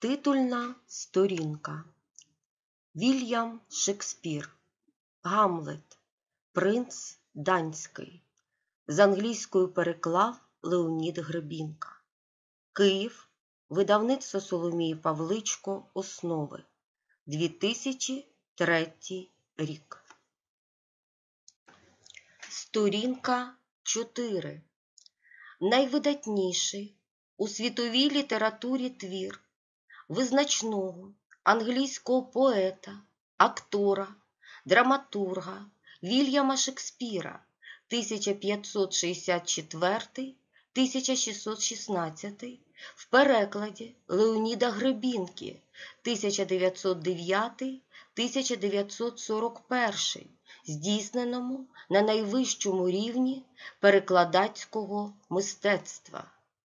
Титульна сторінка. Вільям Шекспір. Гамлет. Принц Данський. З англійської переклав Леонід Гребінка. Київ. Видавництво Соломії Павличко. Основи. 2003 рік. Сторінка 4. Найвидатніший у світовій літературі твір визначного англійського поета, актора, драматурга Вільяма Шекспіра 1564-1616 в перекладі Леоніда Гребінки 1909-1941, здійсненому на найвищому рівні перекладацького мистецтва.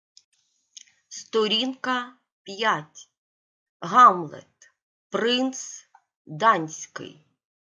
Сторінка 5. Гамлет. Принц Данський.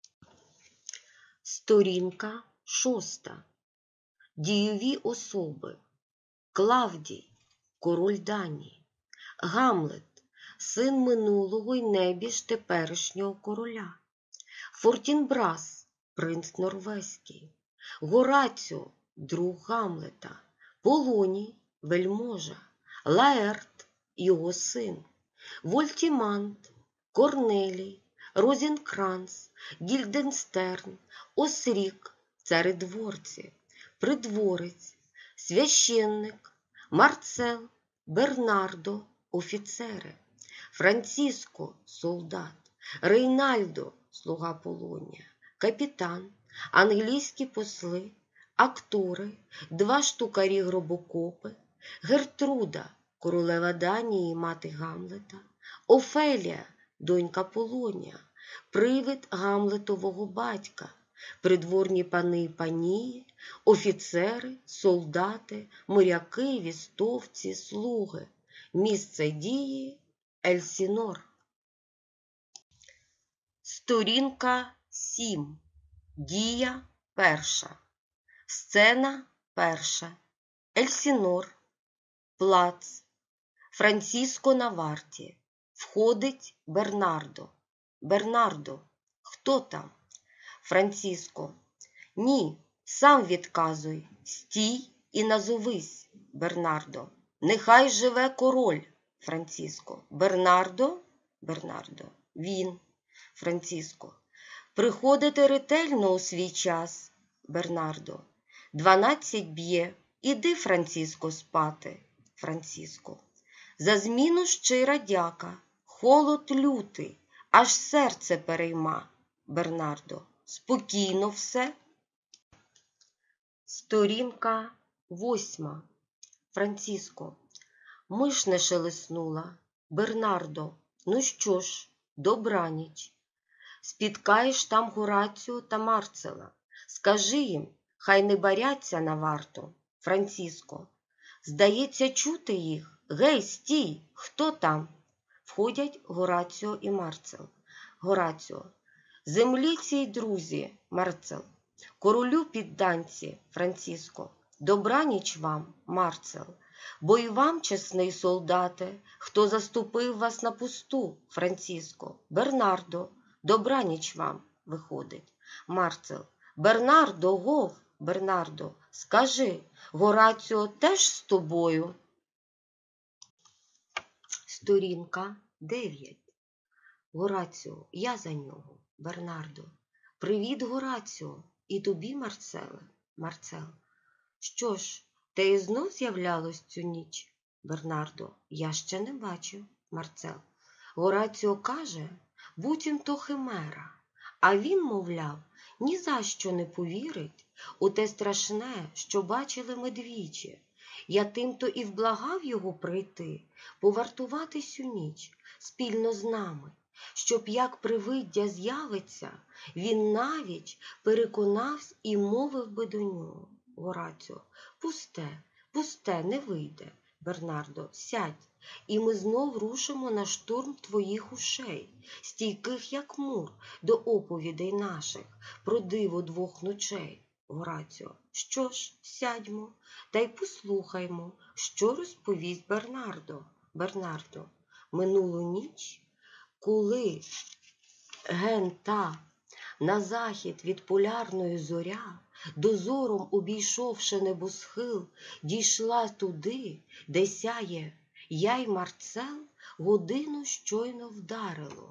Сторінка 6. Дійові особи. Клавдій, король Данії. Гамлет, син минулого й небіж теперішнього короля. Фортінбрас, принц норвезький. Гораціо, друг Гамлета. Полоній, вельможа. Лаерт, його син. Вольтімант, Корнелій, Розенкранц, Гільденстерн, Осрік, царедворці, придворець, священник, Марцел, Бернардо, офіцери, Франциско, солдат, Рейнальдо, слуга Полонія, капітан, англійські посли, актори, 2 штукарі-гробокопи, Гертруда, королева Данії і мати Гамлета, Офелія, донька Полонія, привид Гамлетового батька, придворні пани і панії, офіцери, солдати, моряки, вістовці, слуги. Місце дії – Ельсінор. Сторінка 7. Дія 1. Сцена 1. Ельсінор. Плац. Франциско на варті. Входить Бернардо. Бернардо. Хто там? Франциско. Ні, сам відказуй. Стій і назовись. Бернардо. Нехай живе король. Франциско. Бернардо? Бернардо. Він. Франциско. Приходите ретельно у свій час. Бернардо. 12 б'є. Іди, Франциско, спати. Франциско. За зміну щира дяка. Холод лютий. Аж серце перейма. Бернардо. Спокійно все. Сторінка 8. Франциско. Миш не шелеснула. Бернардо. Ну що ж, добраніч. Спіткаєш там Гораціо та Марцела. Скажи їм, хай не баряться на варту. Франциско. Здається, чути їх. Гей, стій! Хто там? Входять Гораціо і Марцел. Гораціо. Земліці й друзі, Марцел. Королю підданці, Франциско. Добраніч вам, Марцел. Бо й вам, чесний солдате, хто заступив вас на пусту, Франциско. Бернардо. Добраніч вам, виходить. Марцел. Бернардо, гов, Бернардо. Скажи, Гораціо теж з тобою? Сторінка 9. Гораціо, я за нього. Бернардо. Привіт, Гораціо. І тобі, Марцеле. Марцел. Що ж, те і знов з'являлось цю ніч? Бернардо. Я ще не бачив. Марцел. Гораціо каже, буцім то химера. А він, мовляв, ні за що не повірить у те страшне, що бачили ми двічі. Я тимто і вблагав його прийти, повартувати сю ніч спільно з нами, щоб як привиддя з'явиться, він навіть переконавсь і мовив би до нього. Гораціо. Пусте, пусте, не вийде. Бернардо. Сядь, і ми знов рушимо на штурм твоїх ушей, стійких, як мур, до оповідей наших про диво 2 ночей. Гораціо. Що ж, сядьмо, та й послухаймо, що розповість Бернардо. Бернардо. минулу ніч, коли ген та на захід від полярної зоря, дозором обійшовши небосхил, дійшла туди, де сяє я й Марцел, годину щойно вдарило.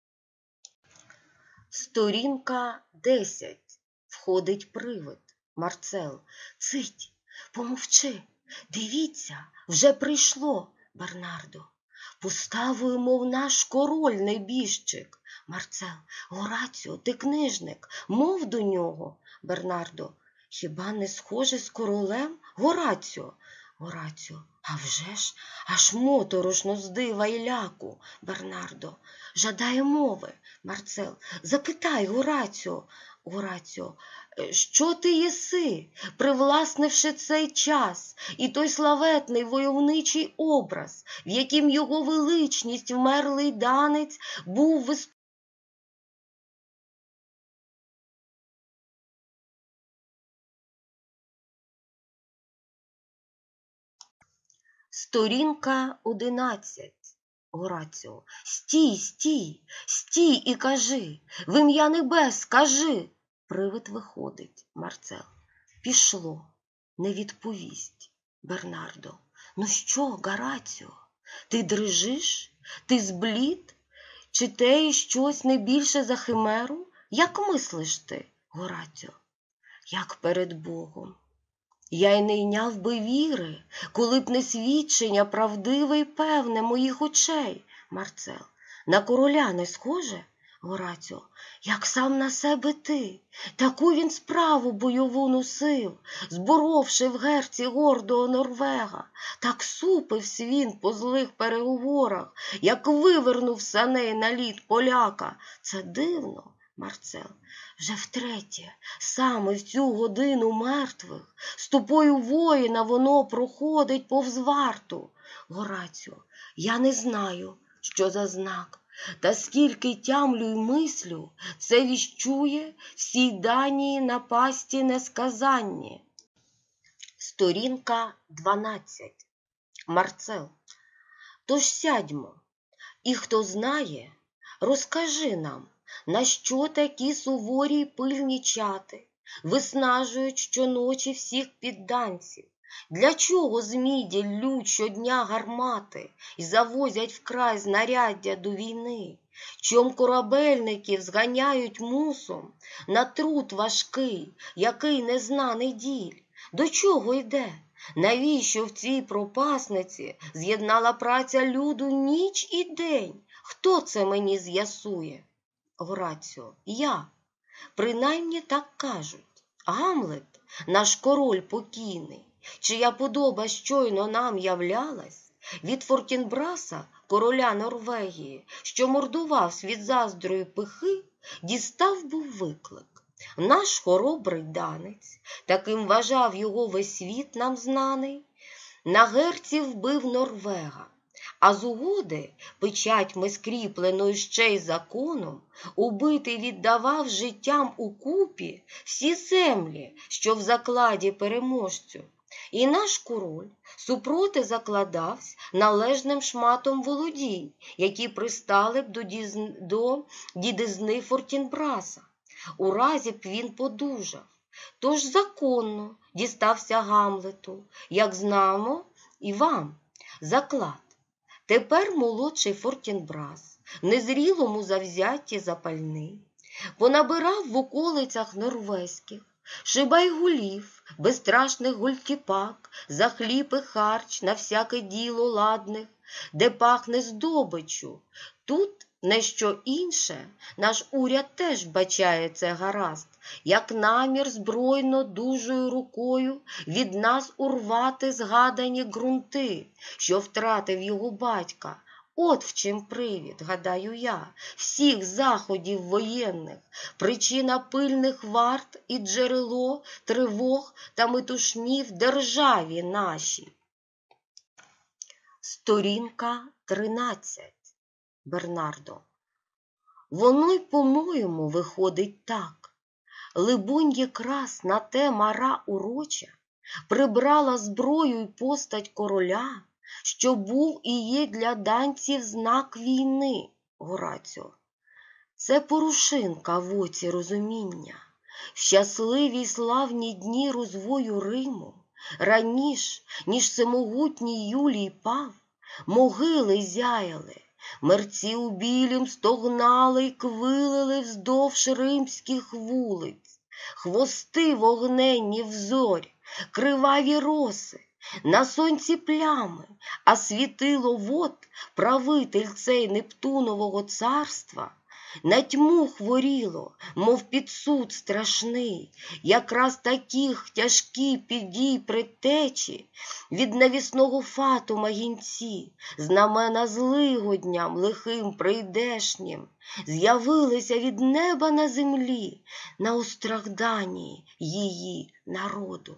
Сторінка 10. Входить привид. Марцел. Цить, помовчи. Дивіться, вже прийшло, Бернардо. Поставою, мов наш король небіжчик. Марцел. Гораціо, ти книжник, мов до нього. Бернардо. Хіба не схоже з королем? Гораціо. Гораціо. А вже ж, аж моторошно з дива й ляку. Бернардо. Жадає мови. Марцел. Запитай, Гораціо. Гораціо. Що ти єси, привласнивши цей час і той славетний войовничий образ, в яким його величність, вмерлий данець, був Сторінка 11. Гораціо. Стій, стій, стій і кажи, в ім'я небес скажи. Привид виходить. Марцел. Пішло. Не відповість. Бернардо. Ну що, Гораціо, ти дрижиш? Ти зблід? Чи те щось не більше за химеру? Як мислиш ти, Гораціо? Як перед Богом. Я й не йняв би віри, коли б не свідчення правдиве й певне моїх очей. Марцел. На короля не схоже? Гораціо. Як сам на себе ти. Таку він справу бойову носив, зборовши в герці гордого Норвега. Так супився він по злих переговорах, як вивернув саней на лід поляка. Це дивно, Марцел. Вже втретє, саме в цю годину мертвих, з тобою воїна воно проходить повз варту. Гораціо. Я не знаю, що за знак. Та скільки тямлю й мислю, це віщує всій даній напасті несказанні. Сторінка 12. Марцел. Тож сядьмо, і хто знає, розкажи нам, на що такі суворі й пильні чати виснажують щоночі всіх підданців? Для чого з міді ллють щодня гармати й завозять вкрай знаряддя до війни? Чом корабельників зганяють мусом на труд важкий, який незнаний діль? До чого йде? Навіщо в цій пропасниці з'єднала праця люду ніч і день? Хто це мені з'ясує? Гораціо. Я. Принаймні так кажуть. Гамлет, наш король покійний, чия подоба щойно нам являлась, від Фортінбраса, короля Норвегії, що мордував від заздрої пихи, дістав був виклик. Наш хоробрий данець, таким вважав його весь світ нам знаний, на герці вбив Норвега. А з угоди, печатьми скріпленою ще й законом, убитий віддавав життям укупі всі землі, що в закладі переможцю. І наш король супроти закладавсь належним шматом володінь, які пристали б до дідизни Фортінбраса. У разі б він подужав. Тож законно дістався Гамлету, як знамо і вам, заклад. Тепер молодший Фортінбрас, незрілому завзятті запальний, понабирав в околицях норвезьких шибайгулів, безстрашних гультіпак, за хліб і харч на всяке діло ладних, де пахне здобичу. Тут не що інше, наш уряд теж бачає це гаразд, як намір збройно дужою рукою від нас урвати згадані ґрунти, що втратив його батька. От в чим привід, гадаю я, всіх заходів воєнних, причина пильних варт і джерело тривог та метушні в державі нашій. Сторінка 13. Бернардо. Воно й, по-моєму, виходить так. Либонь, якраз на те мара уроча прибрала зброю й постать короля, що був і є для данців знак війни, Гораціо. Це порушинка в оці розуміння. В щасливі й славні дні розвою Риму, раніш, ніж всемогутній Юлій пав, могили зяяли, мерці у білім стогнали й квилили вздовж римських вулиць, хвости вогненні взорь, криваві роси, на сонці плями, а світило вод, правитель цей Нептунового царства, на тьму хворіло, мов під суд страшний, якраз таких тяжкі підій предтечі, від навісного фатума гінці, знамена злигодням лихим прийдешнім, з'явилися від неба на землі, на устражданні її народу.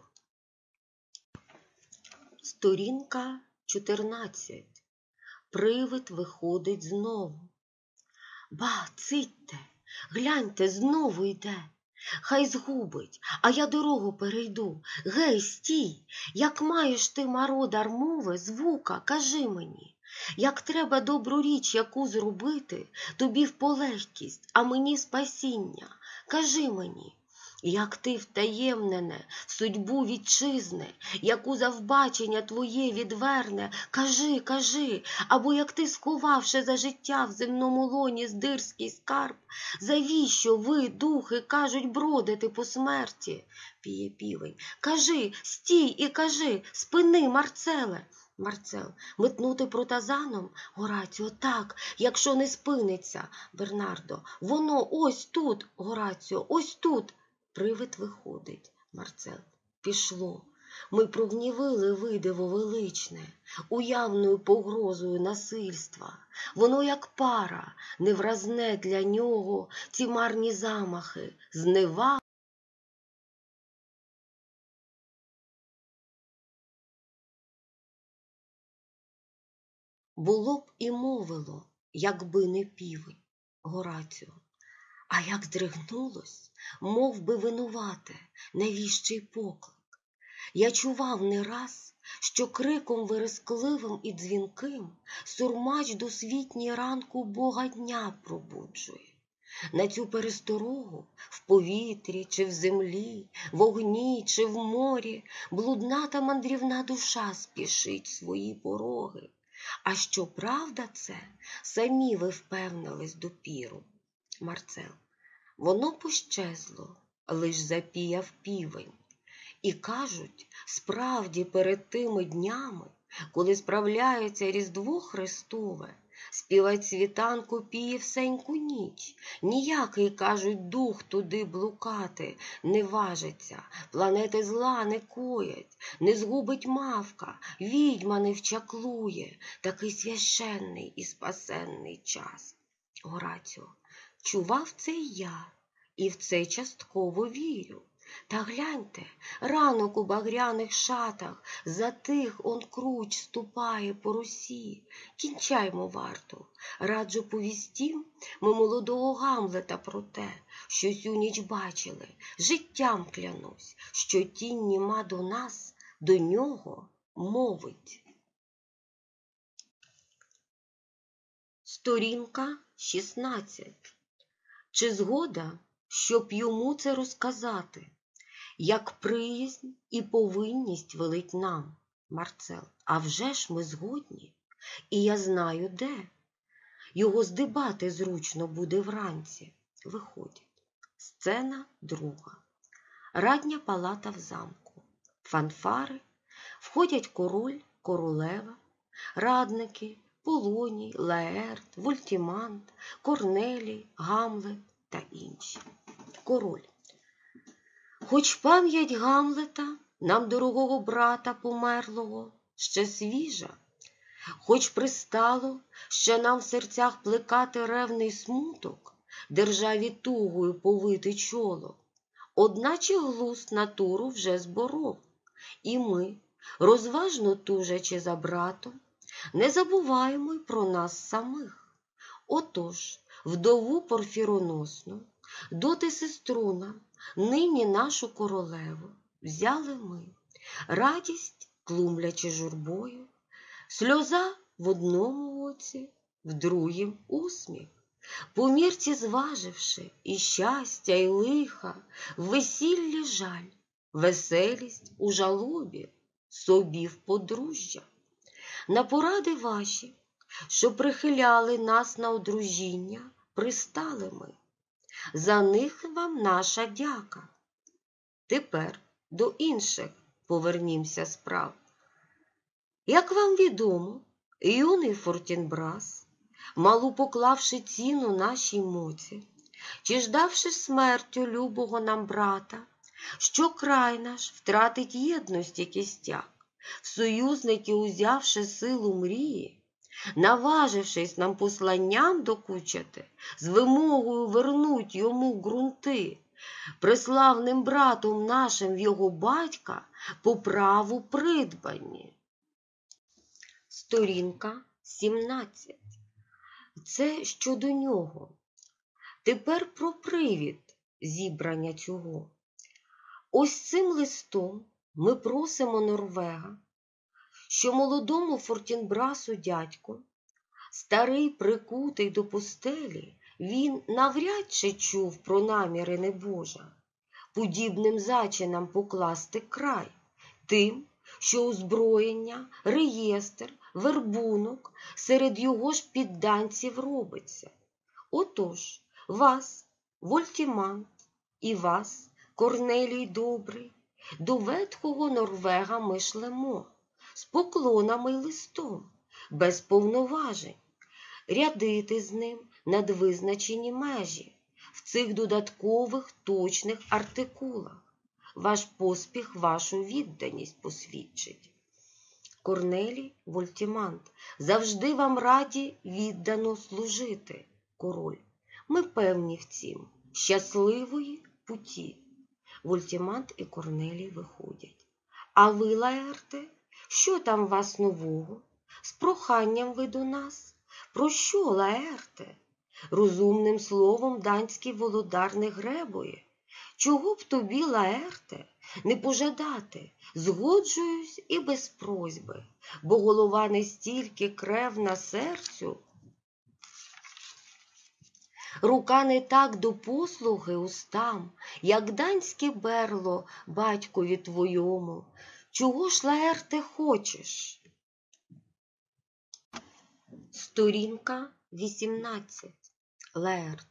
Сторінка 14. Привид виходить знову. Ба, цитьте, гляньте, знову йде. Хай згубить, а я дорогу перейду. Гей, стій, як маєш ти, мародар, мови, звука, кажи мені. Як треба добру річ яку зробити, тобі в полегкість, а мені спасіння. Кажи мені. Як ти втаємнене в судьбу вітчизни, яку завбачення твоє відверне, кажи, кажи, або як ти, сховавши за життя в земному лоні здирський скарб, завіщо ви, духи, кажуть, бродити по смерті? Піє півень. Кажи, стій і кажи, спини, Марцеле. Марцел. Метнути протазаном? Гораціо. Так, якщо не спиниться. Бернардо. Воно ось тут, Гораціо, ось тут. Привид виходить. Марцел. Пішло. Ми прогнівили видиво величне, уявною погрозою насильства. Воно як пара, невразне для нього ці марні замахи, зневага. Було б і мовило, якби не півень, Гораціо. А як здригнулось, мов би винувате, навіщий поклик. Я чував не раз, що криком верескливим і дзвінким сурмач досвітній ранку Бога дня пробуджує. На цю пересторогу в повітрі чи в землі, в огні чи в морі блудна та мандрівна душа спішить свої пороги. А що правда це, самі ви впевнились допіру. Марцел. Воно пощезло, лиш запіяв півень. І кажуть, справді перед тими днями, коли справляється Різдво Христове, співать світанку піє всеньку ніч. Ніякий, кажуть, дух туди блукати не важиться, планети зла не коять, не згубить мавка, відьма не вчаклує, такий священний і спасенний час. Гораціо. Чував це й я, і в це частково вірю. Та гляньте, ранок у багряних шатах, затих он круч ступає по русі. Кінчаймо варту, раджу повістім ми молодого Гамлета про те, що сю ніч бачили, життям клянусь, що тінь німа до нас, до нього мовить. Сторінка 16. Чи згода, щоб йому це розказати, як приязнь і повинність велить нам? Марцел. А вже ж ми згодні, і я знаю де. Його здибати зручно буде вранці. Виходять. Сцена 2. Радня палата в замку. Фанфари. Входять король, королева, радники, Полоній, Лаерт, Вольтімант, Корнелій, Гамлет та інші. Король. Хоч пам'ять Гамлета, нам дорогого брата померлого, ще свіжа, хоч пристало ще нам в серцях плекати ревний смуток, державі тугою повити чоло, одначе глузд натуру вже зборов, і ми, розважно тужачи за братом, не забуваємо й про нас самих. Отож, вдову Порфіроносну, доти сестру нам, нині нашу королеву, взяли ми, радість, тлумлячи журбою, Сльоза в одному оці, в другім усміх. По мірці зваживши і щастя, і лиха, в весіллі жаль, веселість у жалобі, собі в подружжя. На поради ваші, що прихиляли нас на одружіння, пристали ми. За них вам наша дяка. Тепер до інших повернімся справ. Як вам відомо, юний Фортінбрас, малу поклавши ціну нашій моці, чи ждавши смертю любого нам брата, що край наш втратить єдності кістяк, в союзники узявши силу мрії, наважившись нам посланням докучати, з вимогою вернуть йому ґрунти, преславним братом нашим в його батька по праву придбані. Сторінка 17. Це щодо нього. Тепер про привід зібрання цього. Ось цим листом ми просимо Норвега, що молодому Фортінбрасу дядьку, старий прикутий до постелі, він навряд чи чув про наміри небожа, подібним зачинам покласти край, тим, що озброєння, реєстр, вербунок серед його ж підданців робиться. Отож, вас, Вольтімант, і вас, Корнелій добрий, до ветхого Норвега ми шлемо, з поклонами й листом, без повноважень, рядити з ним надвизначені межі в цих додаткових точних артикулах. Ваш поспіх вашу відданість посвідчить. Корнелій Вольтімант, завжди вам раді віддано служити, король. Ми певні в цім щасливої путі. Вольтімант і Корнелій виходять. А ви, Лаерте, що там вас нового? З проханням ви до нас? Про що, Лаерте? Розумним словом данський володар не гребує. Чого б тобі, Лаерте, не пожадати? Згоджуюсь і без просьби, бо голова не стільки кревна серцю, рука не так до послуги устам, як данське берло батькові твоєму. Чого ж, Лаерте, хочеш? Сторінка 18. Лаерт.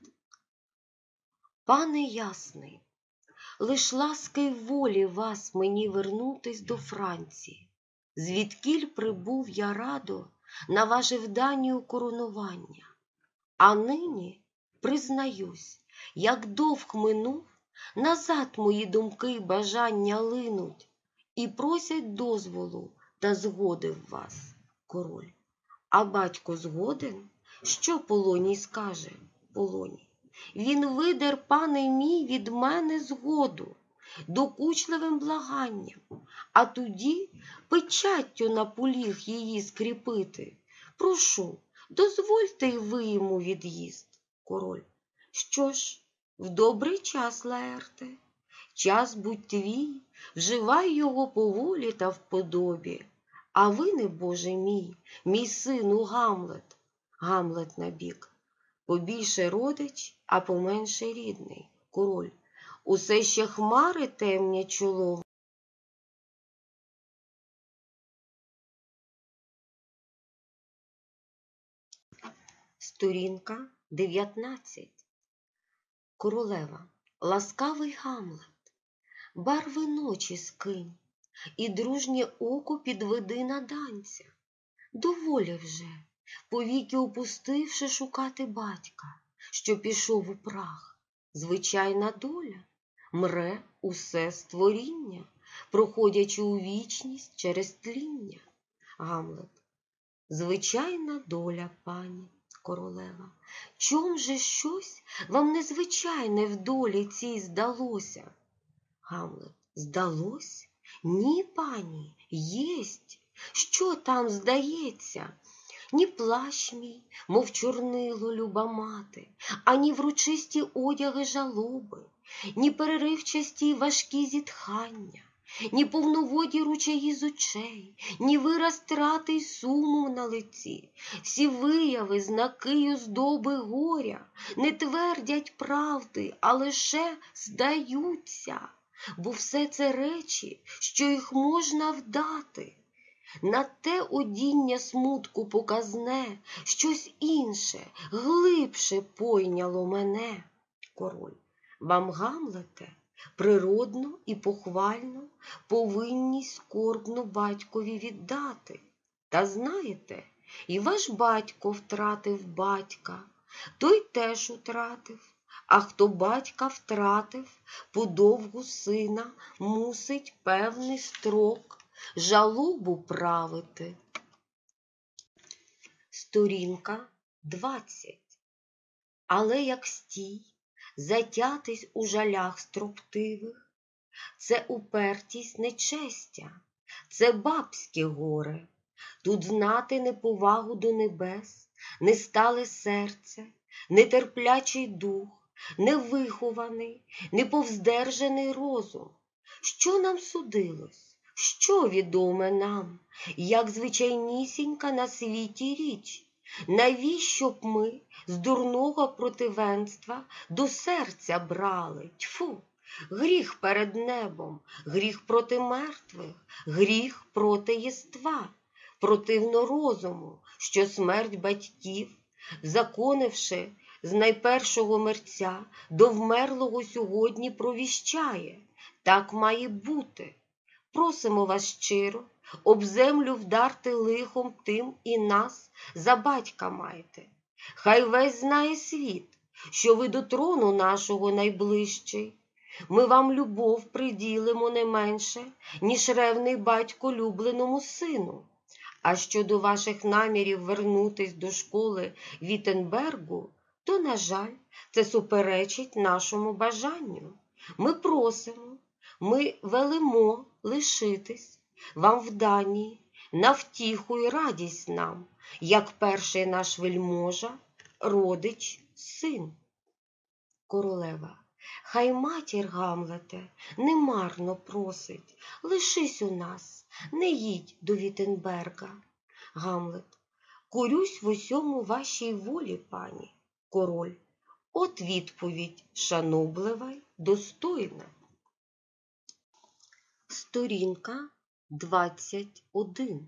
Пане ясний, лиш ласки й волі вас мені вернутись до Франції, звідкіль прибув я радо на ваше вданію коронування. А нині, признаюсь, як довг минув, назад мої думки й бажання линуть і просять дозволу та згоди в вас, король. А батько згоден? Що Полоній скаже? Полоній. Він видер, пане мій, від мене згоду, докучливим благанням, а тоді печаттю наполіг її скріпити. Прошу, дозвольте й ви йому від'їзд, король. Що ж, в добрий час, Лаерте, час будь твій, вживай його поволі та вподобі. А ви, небоже мій, мій сину Гамлет, Гамлет набік. Побільше родич, а поменше рідний, король. Усе ще хмари темнять чоло. Сторінка 19. Королева. Ласкавий Гамлет, барви ночі скинь, і дружнє око підведи на данця. Доволі вже, повіки опустивши, шукати батька, що пішов у прах. Звичайна доля мре усе створіння, проходячи у вічність через тління. Гамлет. Звичайна доля, пані королева. Чом же щось вам незвичайне в долі цій здалося? Гамлет. Здалось? Ні, пані, єсть. Що там здається? Ні плащ мій, мов чорнило люба мати, ані врочисті одяги жалоби, ні переривчасті й важкі зітхання, ні повноводі ручаї з очей, ні вираз трати й суму на лиці. Всі вияви, знаки й оздоби горя не твердять правди, а лише здаються, бо все це речі, що їх можна вдати. На те одіння смутку показне, щось інше, глибше пойняло мене. Король: вам, Гамлете, природно і похвально повинність скорбну батькові віддати. Та знаєте, і ваш батько втратив батька, той теж утратив, а хто батька втратив, подовгу сина мусить певний строк жалобу правити. Сторінка 20. Але як стій, затятись у жалях строптивих, це упертість нечестя, це бабське горе. Тут знати неповагу до небес, нестале серце, нетерплячий дух, невихований, неповздержаний розум. Що нам судилось? Що відоме нам, як звичайнісінька на світі річ? Навіщо б ми з дурного противенства до серця брали? Тьфу! Гріх перед небом, гріх проти мертвих, гріх проти єства. Противно розуму, що смерть батьків, законивши з найпершого мерця, до вмерлого сьогодні провіщає. Так має бути. Просимо вас щиро, об землю вдарти лихом тим і нас за батька маєте. Хай весь знає світ, що ви до трону нашого найближчий. Ми вам любов приділимо не менше, ніж ревний батько любленому сину. А щодо ваших намірів вернутись до школи Віттенбергу, то, на жаль, це суперечить нашому бажанню. Ми просимо, ми велимо лишитись вам в Данії, на втіху й радість нам, як перший наш вельможа, родич, син. Королева: хай матір, Гамлете, немарно просить, лишись у нас, не їдь до Віттенберга. Гамлет: корюсь в усьому вашій волі, пані. Король: от відповідь шаноблива й достойна. Сторінка 21.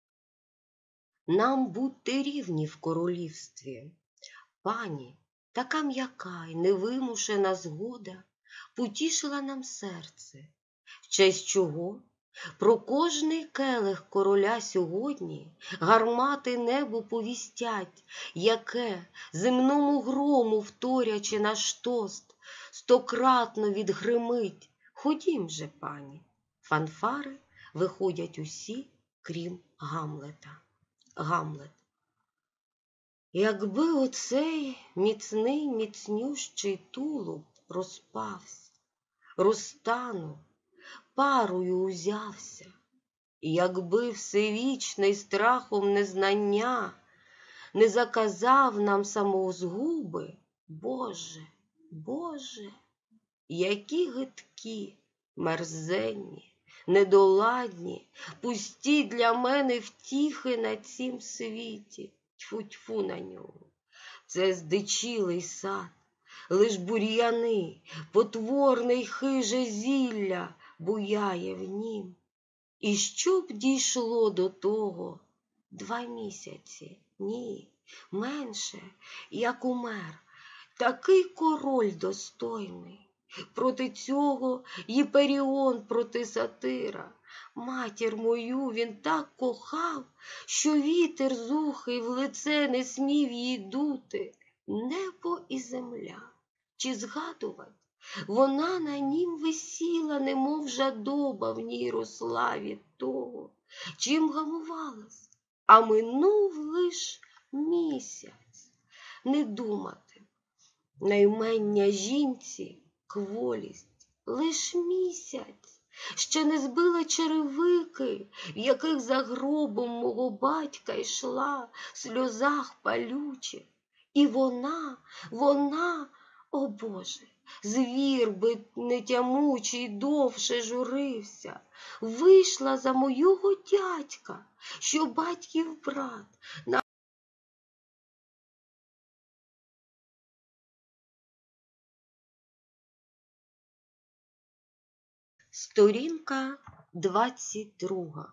Нам будьте рівні в королівстві. Пані, така м'яка й невимушена згода потішила нам серце, в честь чого про кожний келих короля сьогодні гармати небу повістять, яке, земному грому вторячи наш тост, стократно відгримить. Ходім же, пані. Фанфари виходять усі, крім Гамлета. Гамлет: якби оцей міцний міцнющий тулуб розпався, розтанув, парою узявся, якби всевічний страхом незнання не заказав нам самозгуби, Боже, Боже, які гидкі, мерзенні, недоладні, пусті для мене втіхи на цім світі. Тьфу-тьфу на нього. Це здичілий сад, лиш бур'яни, потворне й хиже зілля буяє в нім. І що б дійшло до того 2 місяці? Ні, менше, як умер. Такий король достойний. Проти цього Єперіон проти сатира. Матір мою він так кохав, що вітер зухий в лице не смів їй дути. Небо і земля, чи згадувать? Вона на нім висіла, немов жадоба в ній росла від того, чим гамувалась, а минув лиш місяць. Не думати, наймення жінці кволість, лиш місяць, ще не збила черевики, в яких за гробом мого батька йшла в сльозах палючих. І вона, о Боже, звір би нетямучий довше журився. Вийшла за мого дядька, що батьків брат. Сторінка 22.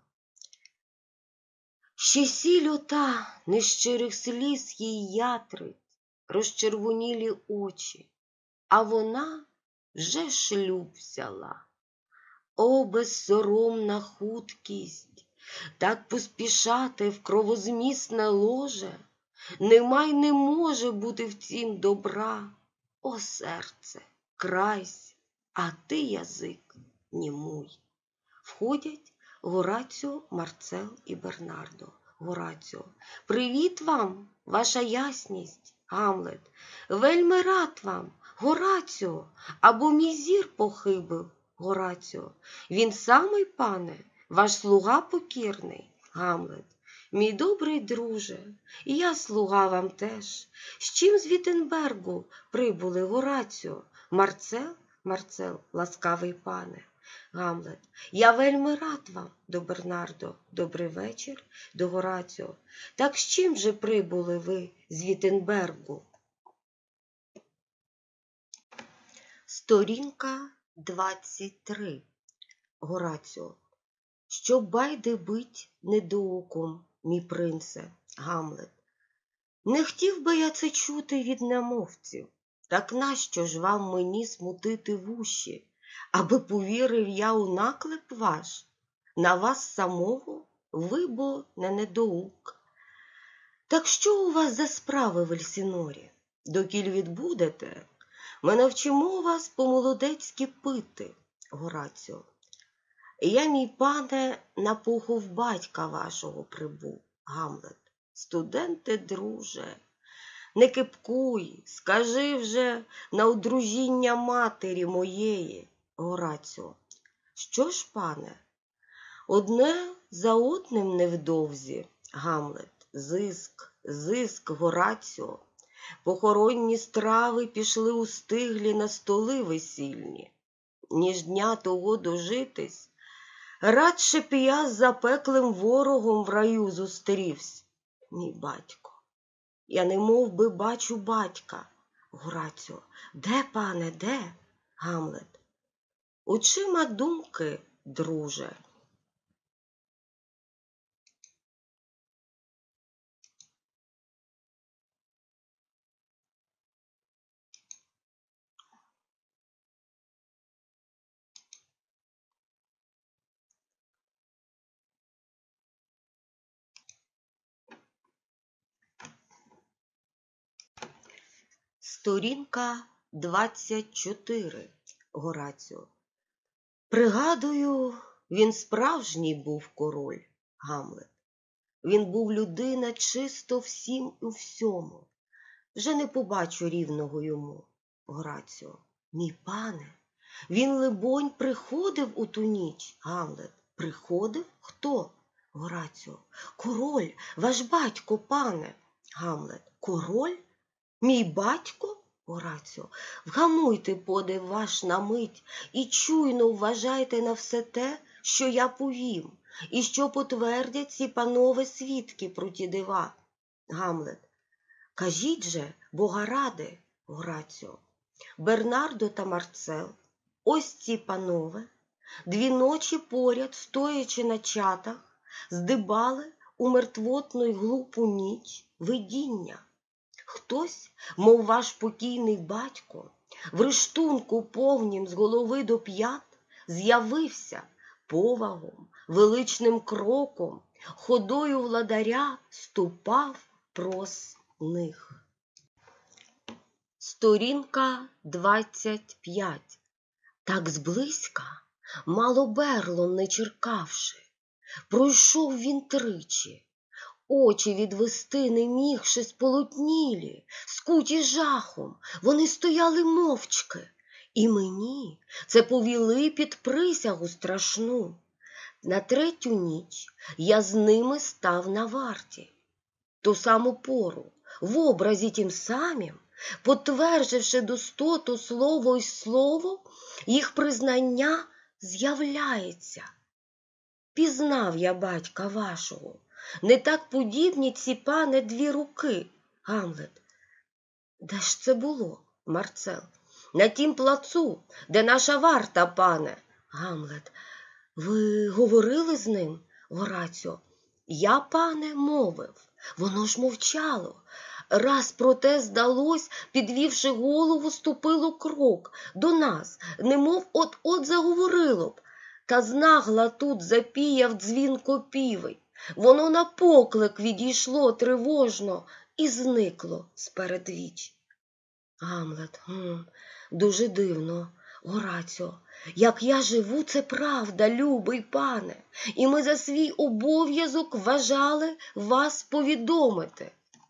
Ще сіль ота нещирих сліз їй ятрить, розчервонілі очі, а вона вже шлюб взяла. О, безсоромна хуткість, так поспішати в кровозмісне ложе, нема й не може бути в цім добра. О, серце, крайсь, а ти, язик, німуй. Входять Гораціо, Марцел і Бернардо. Гораціо. Привіт вам, ваша ясність, Гамлет. Вельми рад вам, Гораціо, або мій зір похибив, Гораціо. Він самий, пане, ваш слуга покірний, Гамлет. Мій добрий друже, і я слуга вам теж. З чим з Віттенбергу прибули, Гораціо? Марцел, ласкавий пане. Гамлет. Я вельми рад вам, до Бернардо. Добрий вечір, до Гораціо. Так з чим же прибули ви з Віттенбергу? Сторінка 23. Гораціо. Що байди бить недооком, мій принце, Гамлет. Не хотів би я це чути від немовців. Так нащо ж вам мені смутити вуші, аби повірив я у наклеп ваш? На вас самого ви бо не недоук. Так що у вас за справи в Ельсінорі? Докіль відбудете, ми навчимо вас по-молодецьки пити, Гораціо. Я, мій пане, на похов батька вашого прибув, Гамлет. Студенте, друже, не кипкуй, скажи вже на одружіння матері моєї, Гораціо. Що ж, пане? Одне за одним невдовзі, Гамлет. Зиск, Гораціо. Похоронні страви пішли устиглі на столи весільні. Ніж дня того дожитись, радше б я з запеклим ворогом в раю зустрівсь, мій батько. Я не мов би бачу батька. Гораціо. Де, пане, де? Гамлет. Очима думки, друже. Сторінка 24. Гораціо. Пригадую, він справжній був король, Гамлет. Він був людина чисто всім і всьому. Вже не побачу рівного йому, Гораціо. Мій пане, він, либонь, приходив у ту ніч, Гамлет. Приходив? Хто? Гораціо. Король, ваш батько, пане. Гамлет. Король? Мій батько? Гораціо. Вгамуйте подив ваш на мить і чуйно вважайте на все те, що я повім, і що потвердять ці панове свідки про ті дива. Гамлет. Кажіть же, Бога ради, Гораціо. Бернардо та Марцел, ось ці панове, 2 ночі поряд, стоячи на чатах, здибали у мертвотну й глупу ніч видіння. Хтось, мов ваш покійний батько, в рештунку повнім з голови до п'ят, з'явився повагом, величним кроком, ходою владаря ступав прос них. Сторінка 25. Так зблизька, мало берлом не черкавши, пройшов він тричі. Очі відвести не мігши сполотнілі, скуті жахом, вони стояли мовчки. І мені це повіли під присягу страшну. На 3-ю ніч я з ними став на варті. Ту саму пору, в образі тім самім, Потвердживши достоту слово й слово, їх признання з'являється. Пізнав я батька вашого, не так подібні ці, пане, дві руки. Гамлет. Де ж це було, Марцел? На тім плацу, де наша варта, пане. Гамлет. Ви говорили з ним, Гораціо? Я, пане, мовив. Воно ж мовчало. Раз проте, здалось, підвівши голову, ступило крок до нас, немов от-от заговорило б. Та знагла тут запіяв дзвін копівий. Воно на поклик відійшло тривожно і зникло спередвіч. Гамлет. Дуже дивно, Гораціо. Як я живу, це правда, любий пане, і ми за свій обов'язок вважали вас повідомити.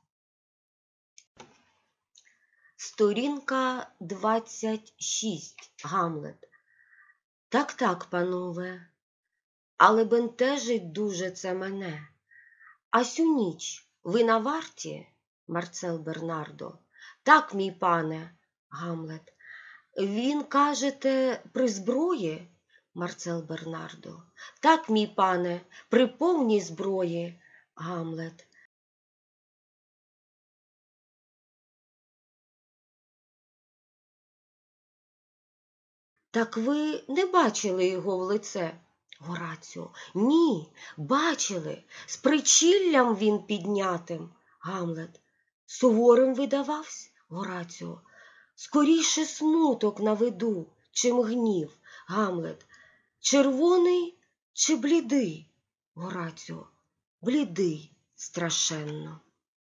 Сторінка 26. Гамлет. Так, панове, але бентежить дуже це мене. А сю ніч ви на варті, Марцел Бернардо? Так, мій пане. Гамлет. Він, кажете, при зброї? Марцел Бернардо. Так, мій пане, при повній зброї. Гамлет. Так ви не бачили його в лице? Гораціо. Ні, бачили. З причіллям він піднятим. Гамлет. Суворим видавався? Гораціо. Скоріше смуток на виду, чим гнів. Гамлет. Червоний чи блідий? Гораціо. Блідий страшенно.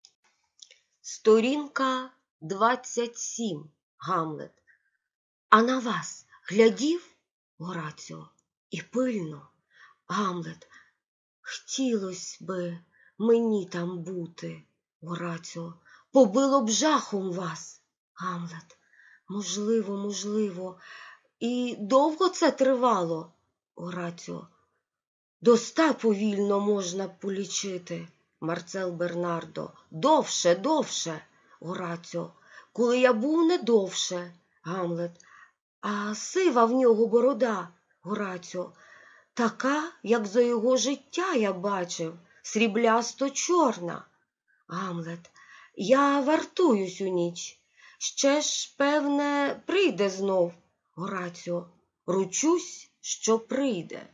Сторінка 27. Гамлет. А на вас глядів? Гораціо. І пильно. Гамлет. Хотілось би мені там бути. Гораціо. Побило б жахом вас. Гамлет. Можливо. І довго це тривало? Гораціо. До 100 повільно можна полічити. Марцел Бернардо. Довше. Гораціо. Коли я був, не довше. Гамлет. А сива в нього борода? Гораціо. Така, як за його життя я бачив, сріблясто-чорна. Гамлет. Я вартуюсь у ніч. Ще ж, певне, прийде знов. Гораціо. Ручусь, що прийде.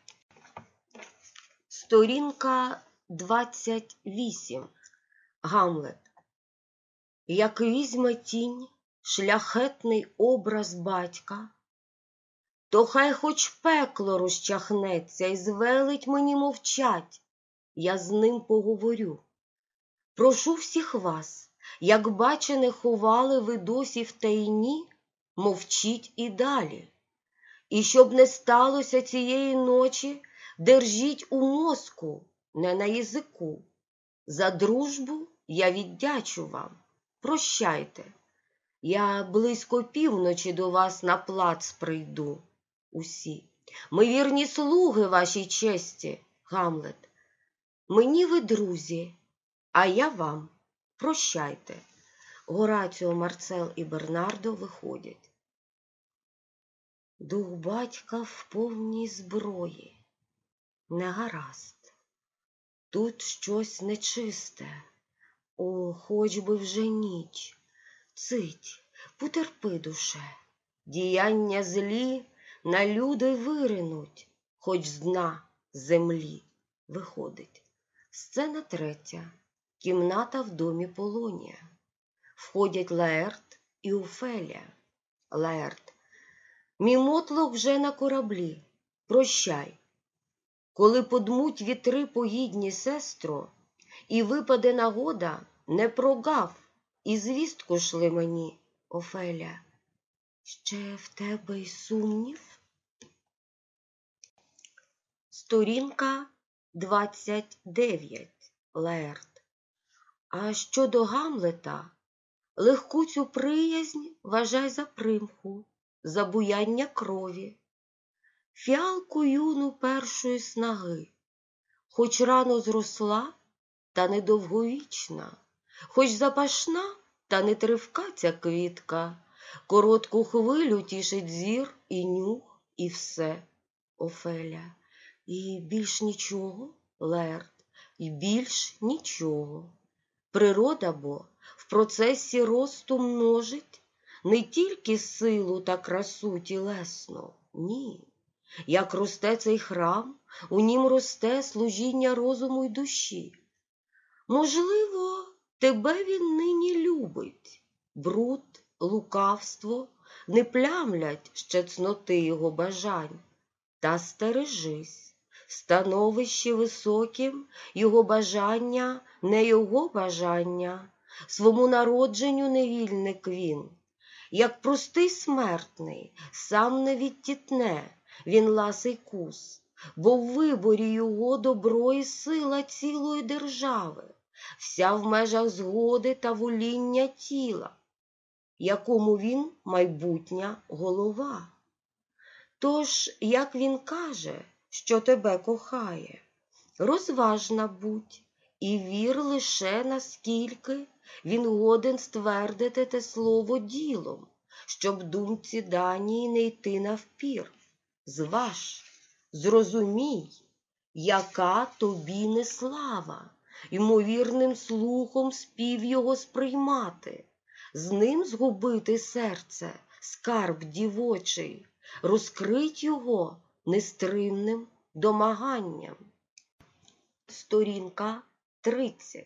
Сторінка 28. Гамлет. Як візьме тінь шляхетний образ батька, то хай хоч пекло розчахнеться і звелить мені мовчать, я з ним поговорю. Прошу всіх вас, як бачене ховали ви досі в тайні, мовчіть і далі. І щоб не сталося цієї ночі, держіть у мозку, не на язику. За дружбу я віддячу вам. Прощайте. Я близько півночі до вас на плац прийду. Усі. Ми вірні слуги вашій честі, Гамлет. Мені ви друзі, а я вам. Прощайте. Гораціо, Марцел і Бернардо виходять. Дух батька в повній зброї. Не гаразд. Тут щось нечисте. О, хоч би вже ніч. Цить, потерпи, душе. Діяння злі на люди виринуть, хоч з дна землі. Виходить. Сцена 3. Кімната в домі Полонія. Входять Лаерт і Офелія. Лаерт. Мій мотлох вже на кораблі. Прощай. Коли подмуть вітри погідні, сестро, і випаде нагода, не прогав, і звістку шли мені, Офелія. Ще в тебе й сумнів? Сторінка 29. Лаерт. А щодо Гамлета, легку цю приязнь вважай за примху, за буяння крові. Фіалку юну першої снаги, хоч рано зросла, та недовговічна, хоч запашна, та не тривка ця квітка. Коротку хвилю тішить зір і нюх, і все. Офеля. І більш нічого, Лаерт, і більш нічого. Природа бо в процесі росту множить не тільки силу та красу тілесну, ні. Як росте цей храм, у нім росте служіння розуму й душі. Можливо, тебе він нині любить. Бруд, лукавство не плямлять ще цноти його бажань. Та стережись, становище високим його бажання, не його бажання, свому народженню невільник він. Як простий смертний, сам не відтітне він ласий кус, бо в виборі його добро і сила цілої держави, вся в межах згоди та воління тіла, якому він майбутня голова. Тож, як він каже, що тебе кохає, розважна будь і вір лише наскільки він годен ствердити те слово ділом, щоб думці даній не йти навпір. Зваж, зрозумій, яка тобі не слава, ймовірним слухом спів його сприймати, з ним згубити серце, скарб дівочий, розкрить його нестримним домаганням. Сторінка 30.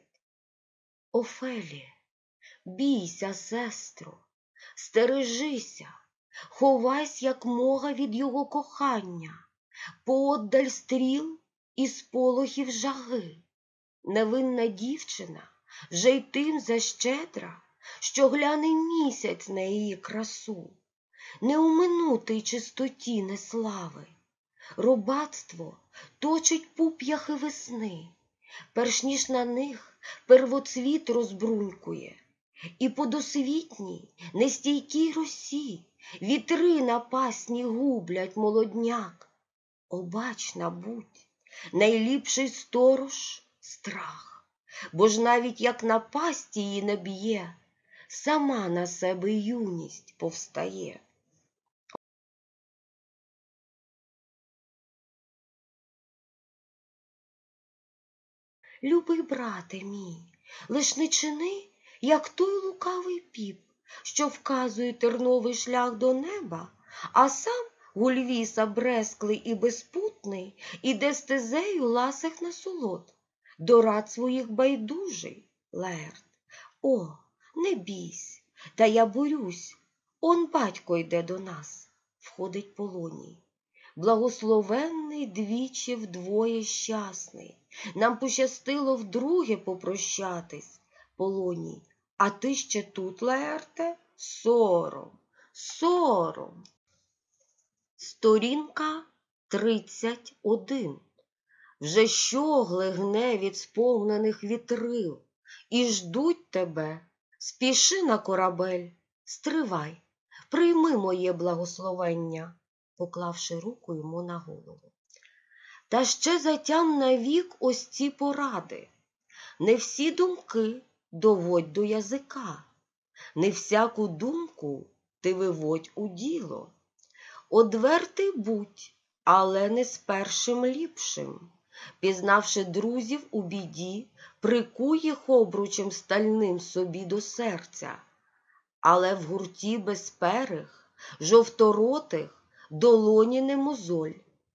Офеліє, бійся, сестро, стережися, ховайсь якмога від його кохання, поодаль стріл і сполохів жаги. Невинна дівчина вже й тим защедра, що гляне місяць на її красу. Не оминути чистоті неслави. Рубацтво точить пуп'яхи весни, перш ніж на них первоцвіт розбрунькує. І по досвітній, нестійкій росі вітри на пасні гублять молодняк. Обачна будь, найліпший сторож – страх, бо ж навіть як напасть її не б'є, сама на себе юність повстає. Любий брате мій, лиш не чини, як той лукавий піп, що вказує терновий шлях до неба, а сам гульвіса бресклий і безпутний іде стезею ласих насолод, до рад своїх байдужий, Лаерт. О, не бійсь, та я борюсь, он батько йде до нас, входить Полоній. Благословенний двічі вдвоє щасний, нам пощастило вдруге попрощатись, Полоній. А ти ще тут, Лаерте? Сором, сором. Сторінка 31. Вже щогли гне від сповнених вітрил, і ждуть тебе. Спіши на корабель, стривай, прийми моє благословення, поклавши руку йому на голову. Та ще затям навік ось ці поради. Не всі думки доводь до язика, не всяку думку ти виводь у діло. Одвертий будь, але не з першим ліпшим. Пізнавши друзів у біді, прикуй їх обручем стальним собі до серця. Але в гурті безперих, жовторотих, долоні не мозоль.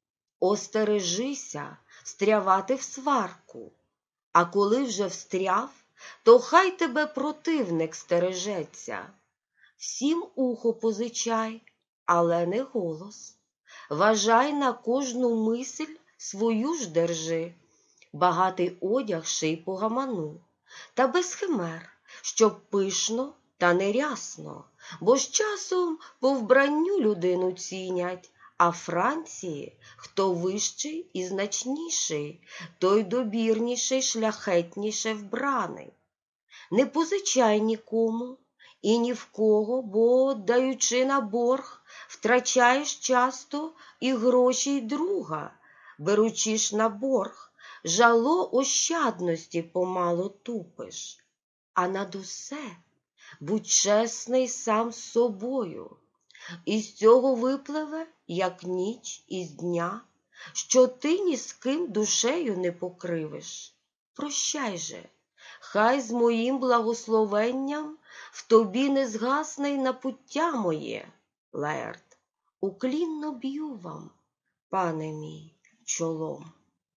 Остережися встрявати в сварку, а коли вже встряв, то хай тебе противник стережеться. Всім ухо позичай, але не голос. Вважай на кожну мисль свою ж держи. Багатий одяг ший по гаману, та без химер, щоб пишно та нерясно, бо з часом по вбранню людину цінять, а в Франції хто вищий і значніший, той добірніший, шляхетніше вбраний. Не позичай нікому і ні в кого, бо, даючи на борг, втрачаєш часто і гроші й друга. Беручи ж на борг, жало ощадності помало тупиш. А над усе будь чесний сам з собою. Із цього випливе, як ніч із дня, що ти ні з ким душею не покривиш. Прощай же, хай з моїм благословенням в тобі не згасне й напуття моє, Лаерт. Уклінно б'ю вам, пане мій, чолом.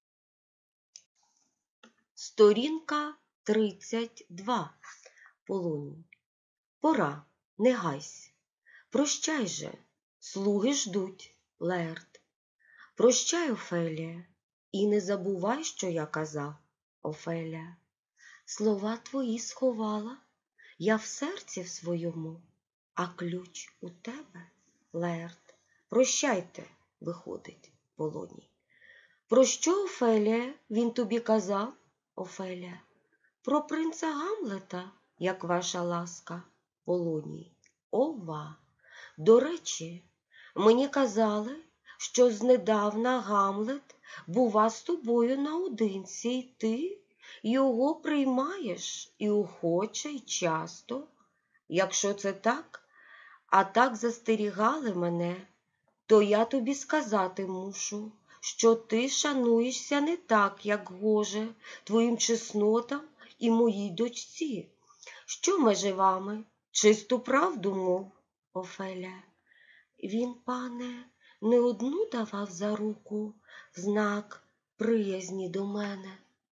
Сторінка 32. Полоній. Пора, не гайсь. Прощай же, слуги ждуть, Лаерт. Прощай, Офелія, і не забувай, що я казав, Офелія. Слова твої сховала я в серці в своєму, а ключ у тебе, Лаерт. Прощайте, виходить, Полоній. Про що, Офелія, він тобі казав, Офелія? Про принца Гамлета, як ваша ласка, Полоній. Ова! До речі, мені казали, що знедавна Гамлет бува з тобою наодинці, й ти його приймаєш і охоче, й часто. Якщо це так, а так застерігали мене, то я тобі сказати мушу, що ти шануєшся не так, як гоже, твоїм чеснотам і моїй дочці. Що межи вами? Чисту правду мов, Офелія. Він, пане, не одну давав за руку в знак приязні до мене.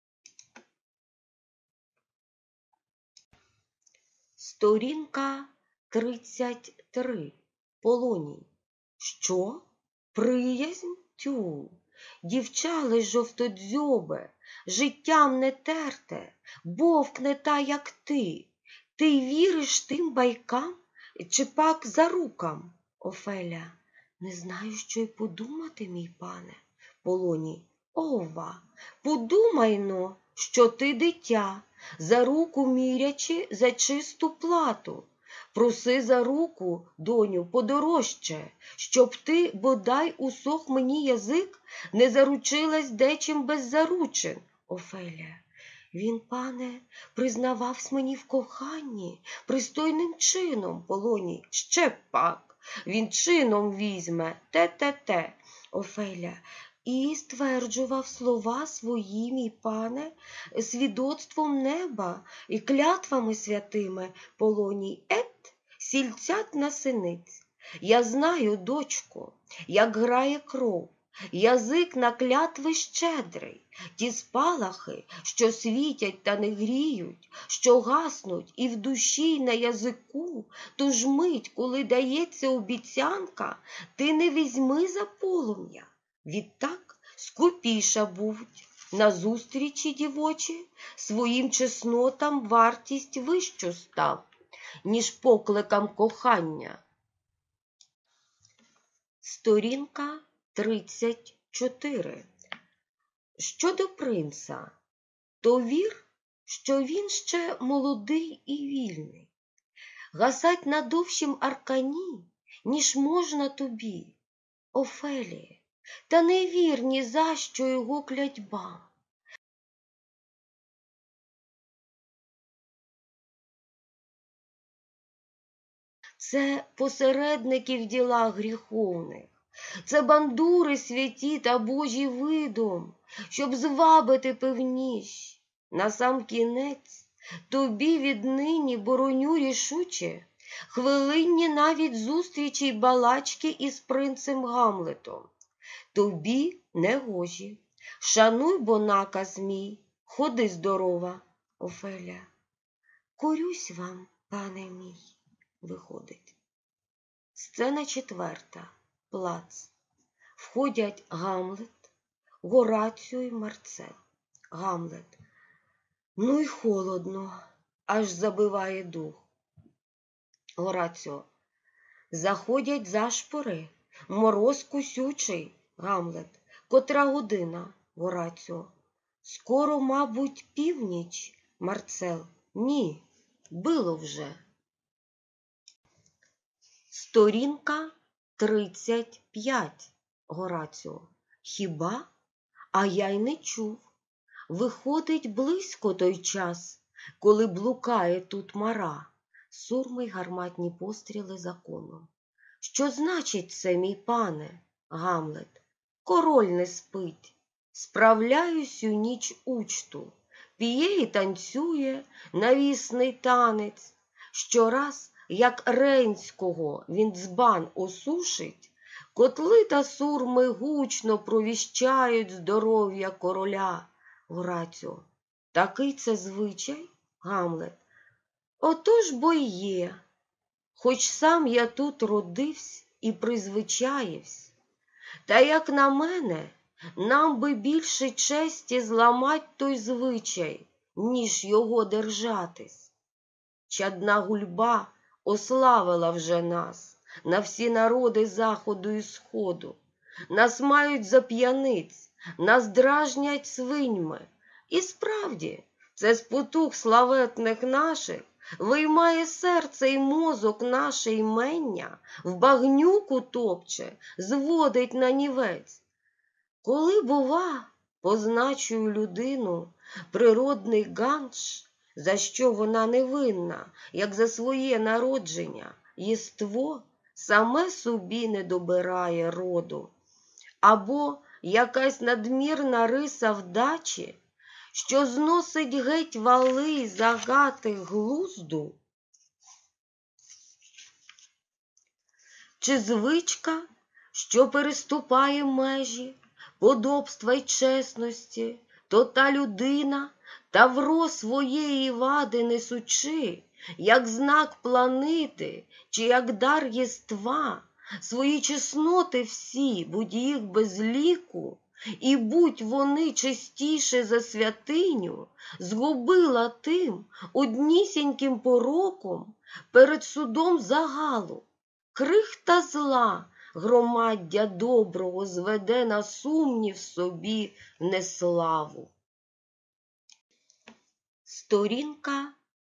Сторінка 33. Полоній. Що? Приязнь? Тю. Дівчали жовтодзьобе, життям не терте, вовк не та, як ти. Ти віриш тим байкам чи пак зарукам, Офеля? Не знаю, що й подумати, мій пане. Полоній. Ова, подумай-но, що ти дитя, за руку мірячи за чисту плату. Проси за руку, доню, подорожче, щоб ти, бодай усох мені язик, не заручилась дечим без заручин, Офелія. Він, пане, признававсь мені в коханні, пристойним чином, Полоній. Ще пак, він чином візьме, те-те-те, Офеля. І стверджував слова свої, мій пане, свідоцтвом неба і клятвами святими, Полоній. Сільцят на синиць. Я знаю, дочко, як грає кров, язик на клятви щедрий, ті спалахи, що світять та не гріють, що гаснуть і в душі, і на язику, ту ж мить, коли дається обіцянка, ти не візьми за полум'я. Відтак скупіша будь, назустрічі дівочі, своїм чеснотам вартість вищу став, ніж покликам кохання. Сторінка 34. Щодо принца, то вір, що він ще молодий і вільний. Гасать на довшім аркані, ніж можна тобі, Офеліє, та не вір ні за що його клятьбам. Це посередники в ділах гріховних, це бандури святі та Божі видом, щоб звабити певніш. Насамкінець тобі віднині бороню рішуче хвилинні навіть зустрічі й балачки із принцем Гамлетом. Тобі негожі, шануй, бо наказ мій, ходи здорова, Офеля. Корюсь вам, пане мій. Виходить. Сцена 4. Плац. Входять Гамлет, Гораціо і Марцел. Гамлет. Ну й холодно, аж забиває дух. Гораціо. Заходять зашпори, мороз кусючий. Гамлет. Котра година? Гораціо. Скоро, мабуть, північ. Марцел. Ні, било вже. Сторінка 35. Гораціо. Хіба? А я й не чув. Виходить близько той час, коли блукає тут мара. сурми й гарматні постріли за коном. Що значить це, мій пане? Гамлет. Король не спить. Справляюсь у ніч учту. П'є і танцює навісний танець. Щораз, як Ренського він дзбан осушить, котли та сурми гучно провіщають здоров'я короля. Гораціо. Такий це звичай? Гамлет. Отож бо й є. Хоч сам я тут родився і призвичаєвсь. Та, як на мене, нам би більше честі зламать той звичай, ніж його держатись. Чадна гульба ославила вже нас на всі народи заходу і сходу. Нас мають за п'яниць, нас дражнять свиньми. І справді, це з потух славетних наших виймає серце й мозок наше імення, в багнюку топче, зводить на нівець. Коли, бува, позначую людину природний ганш, за що вона невинна, як за своє народження, єство саме собі не добирає роду, або якась надмірна риса вдачі, що зносить геть вали й загати глузду, чи звичка, що переступає межі подобства й чесності, то та людина, тавро своєї вади несучи, як знак планити, чи як дар єства, свої чесноти всі, будь їх без ліку, і будь вони чистіше за святиню, згубила тим однісіньким пороком перед судом загалу. Крихта зла громаддя доброго зведе на сумнів собі неславу. Сторінка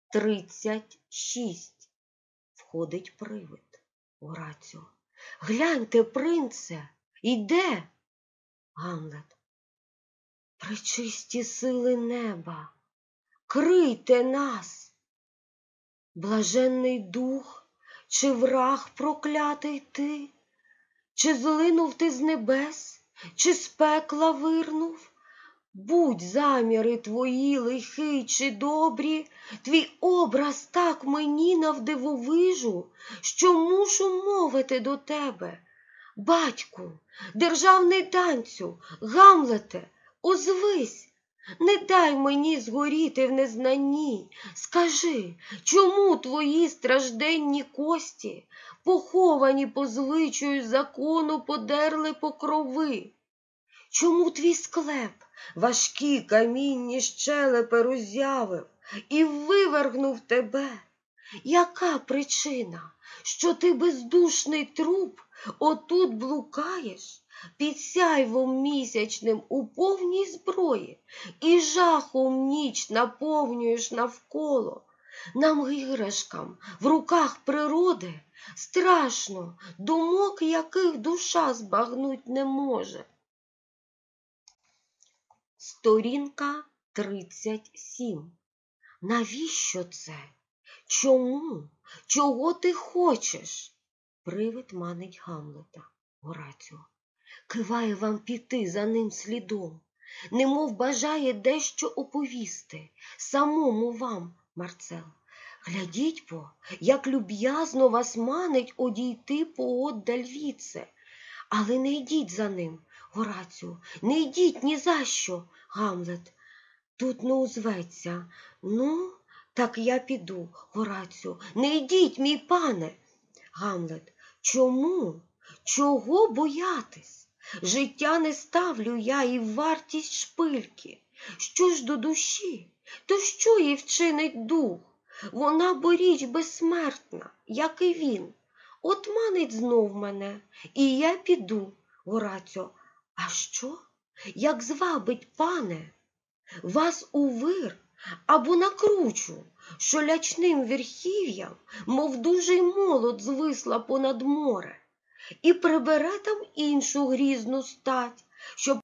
36. Входить привид. Гораціо. Гляньте, принце, іде. Гамлет. Пречисті сили неба, крийте нас. Блаженний дух, чи враг проклятий ти? Чи злинув ти з небес, чи з пекла вирнув? Будь заміри твої лихі чи добрі, твій образ так мені навдивовижу, що мушу мовити до тебе. Батьку, державний данцю, Гамлете, озвись, не дай мені згоріти в незнанні. Скажи, чому твої стражденні кості, поховані по звичаю закону, подерли покрови? Чому твій склеп важкі камінні щелепи роззявив і вивергнув тебе? Яка причина, що ти бездушний труп отут блукаєш під сяйвом місячним у повній зброї і жахом ніч наповнюєш навколо? Нам, іграшкам, в руках природи страшно, думок яких душа збагнуть не може. Сторінка 37. Навіщо це? Чому? Чого ти хочеш? Привид манить Гамлета. Гораціо. Киває вам піти за ним слідом, немов бажає дещо оповісти самому вам, Марцел. Глядіть бо, як люб'язно вас манить одійти поодаль віце. Але не йдіть за ним, Гораціо, не йдіть ні за що, Гамлет. Тут не узветься. Ну, так я піду, Гораціо. Не йдіть, мій пане. Гамлет. Чому? Чого боятись? Життя не ставлю я і в вартість шпильки. Що ж до душі? То що їй вчинить дух? Вона бо річ безсмертна, як і він. От манить знов мене, і я піду, Гораціо. А що? Як звабить, пане? Вас у вир або накручу, що лячним верхів'ям, мов дужий молот, звисла понад море, і прибере там іншу грізну стать, щоб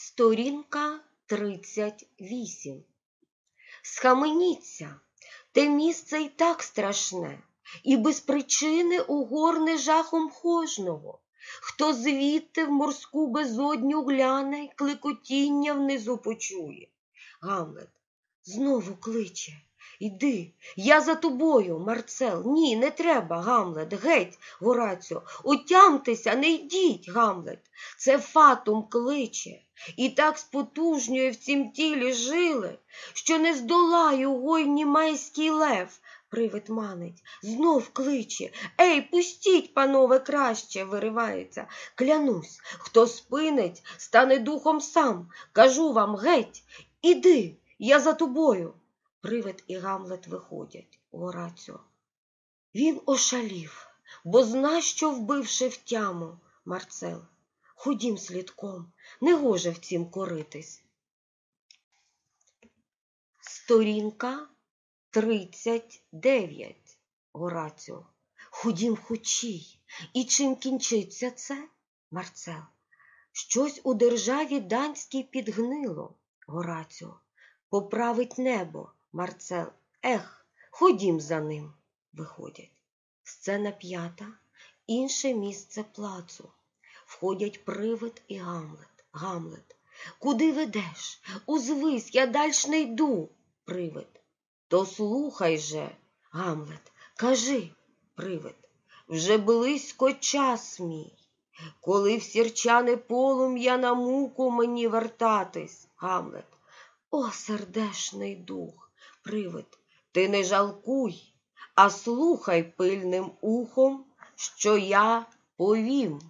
Сторінка 38. Схаменіться, те місце й так страшне, і без причини угорне жахом кожного. Хто звідти в морську безодню гляне, кликотіння внизу почує. Гамлет знову кличе. Іди, я за тобою, Марцел. Ні, не треба, Гамлет, геть, Гораціо. Отямтеся, не йдіть, Гамлет. Це фатум кличе. І так спотужнює в цім тілі жили, що не здолаю гойні майський лев. Привид манить, знов кличе. Ей, пустіть, панове, краще, виривається. Клянусь, хто спинить, стане духом сам. Кажу вам, геть, іди, я за тобою. Привид і Гамлет виходять. Гораціо. Він ошалів, бо зна, що вбивши втяму. Марцел. Ходім слідком, не гоже в цім коритись. Сторінка 39. Гораціо. Ходім хочій. І чим кінчиться це? Марцел. Щось у державі данській підгнило. Гораціо. Поправить небо. Марцел. Ех, ходім за ним. Виходять. Сцена 5. Інше місце плацу. Входять Привид і Гамлет. Гамлет. Куди ведеш? Узвись, я дальш не йду. Привид. То слухай же. Гамлет. Кажи. Привид. Вже близько час мій. Коли в сірчане полум'я на муку мені вертатись. Гамлет. О, сердешний дух. Привид. Ти не жалкуй, а слухай пильним ухом, що я повім.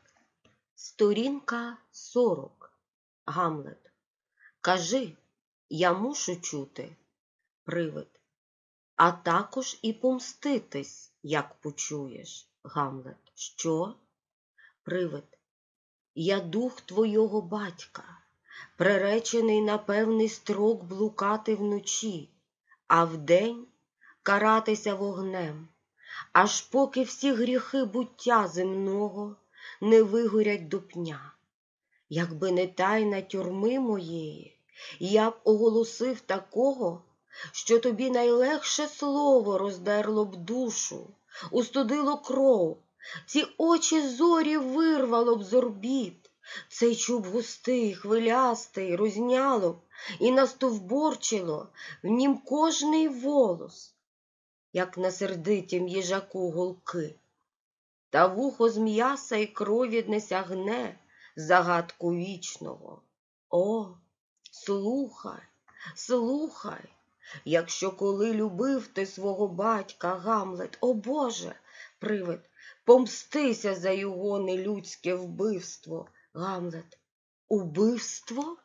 Сторінка 40. Гамлет. Кажи, я мушу чути. Привид. А також і помститись, як почуєш. Гамлет. Що? Привид. Я дух твого батька, приречений на певний строк блукати вночі, а вдень каратися вогнем, аж поки всі гріхи буття земного не вигорять до пня. Якби не тайна тюрми моєї, я б оголосив такого, що тобі найлегше слово роздерло б душу, устудило кров, ці очі зорі вирвало б з орбіт, цей чуб густий, хвилястий розняло б і настовборчило в нім кожний волос, як на сердитім їжаку голки. Та вухо з м'яса й крові не сягне загадку вічного. О, слухай, слухай, якщо коли любив ти свого батька, Гамлет, о Боже, Привид, помстися за його нелюдське вбивство. Гамлет. Убивство?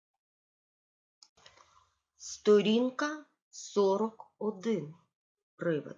Сторінка 41. Привид.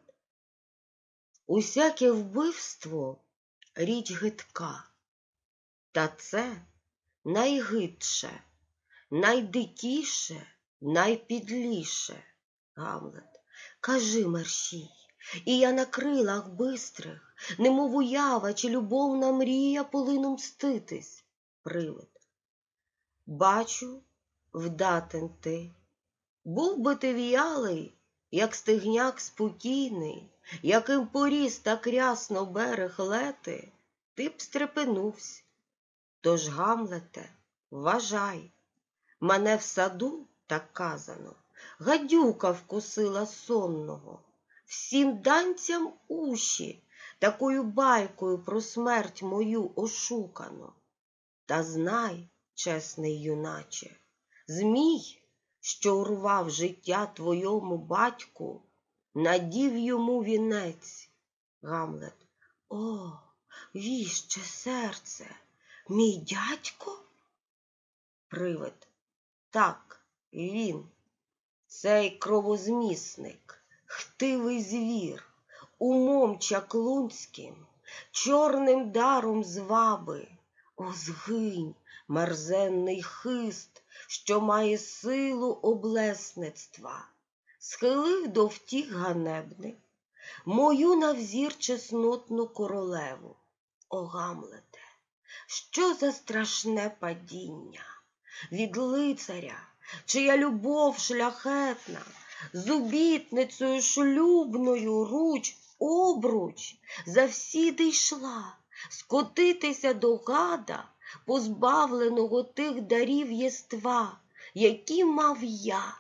Усяке вбивство – річ гидка, та це найгидше, найдикіше, найпідліше. Гамлет. Кажи, мерщій, і я на крилах бистрих, немов уява чи любовна мрія полину мститись. Привид. Бачу, вдатен ти. Був би ти в'ялий, як стигняк спокійний, яким поріс так рясно берег лети, ти б стрепенувся. Тож, Гамлете, вважай, мене в саду, так казано, гадюка вкусила сонного, всім данцям уші такою байкою про смерть мою ошукано. Та знай, чесний юначе, змій, що урвав життя твоєму батьку, надів йому вінець. Гамлет. О, віще серце, мій дядько? Привид. Так, він, цей кровозмісник, хтивий звір, умом чаклунським, чорним даром зваби. О, згинь, мерзенний хист, що має силу облесництва, схилив до втіх ганебних мою навзір чеснотну королеву. О, Гамлете, що за страшне падіння! від лицаря, чия любов шляхетна, з обітницею шлюбною руч обруч завсіди йшла, скотитися до гада, позбавленого тих дарів єства, які мав я.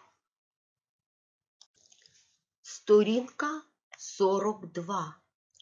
Сторінка 42.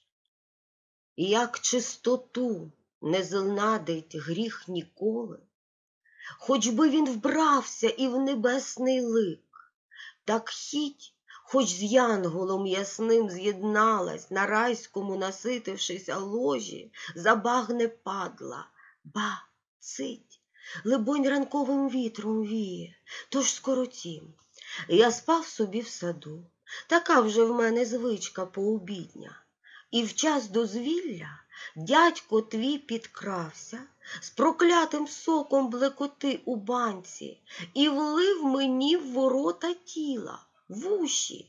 Як чистоту не знадить гріх ніколи, хоч би він вбрався і в небесний лик, так хіть, хоч з янголом ясним з'єдналась, на райському наситившися ложі, забагне падла, ба, цить, либонь ранковим вітром віє, тож скоротім. Я спав собі в саду, така вже в мене звичка пообідня, і в час дозвілля дядько твій підкрався, з проклятим соком блекоти у банці, і влив мені в ворота тіла, в уші.